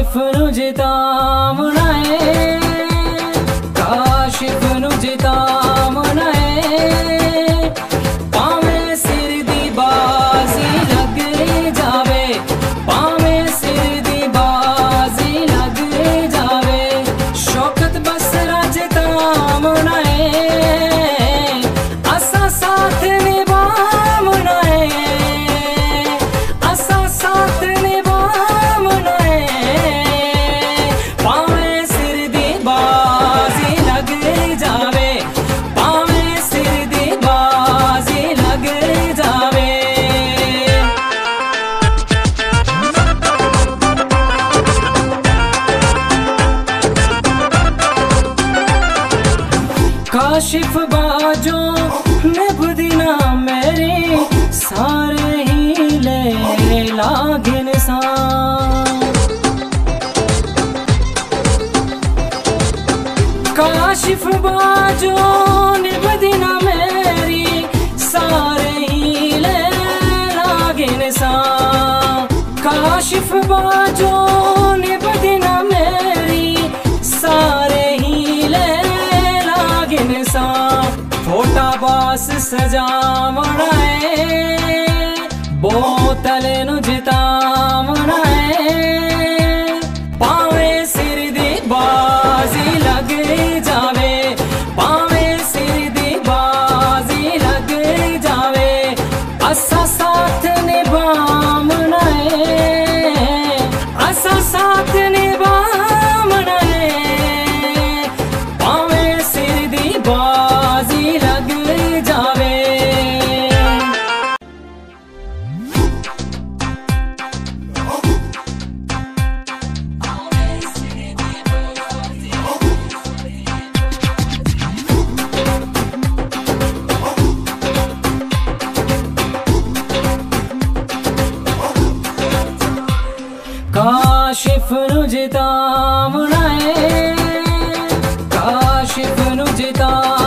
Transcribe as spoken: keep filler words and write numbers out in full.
काशिफ नू जितावना है, काशिफ नू जितावना है। पावे सिर दी बाजी लग जावे, पावे सिर दी बाजी लग जावे। शौकत बसरा जितावना है, असा साथ निभावना है, असा साथ निभावना है। पावे सिर दी बाजी लग जावे, पावे सिर दी बाजी लग जावे। काशिफ बाजो निभदी ना मेरी, सारे ही ले लागिन सा। काशिफ बाजो निभदी ना मेरी, सारे ही ले लागिन सा। काशिफ बाजो निभदी ना मेरी, सारे ही ले लागिन सा। छोटा बास सजावना है, बोतल नू जितावना है। पावे सिर दी बाजी लग जावे, पावे सिर दी बाजी लग जावे। असा साथ निभावना है, असा साथ निभावना है। पावे सिर दी बाजी लग जावे। काशिफ नू जितावना है, काशिफ नू जिता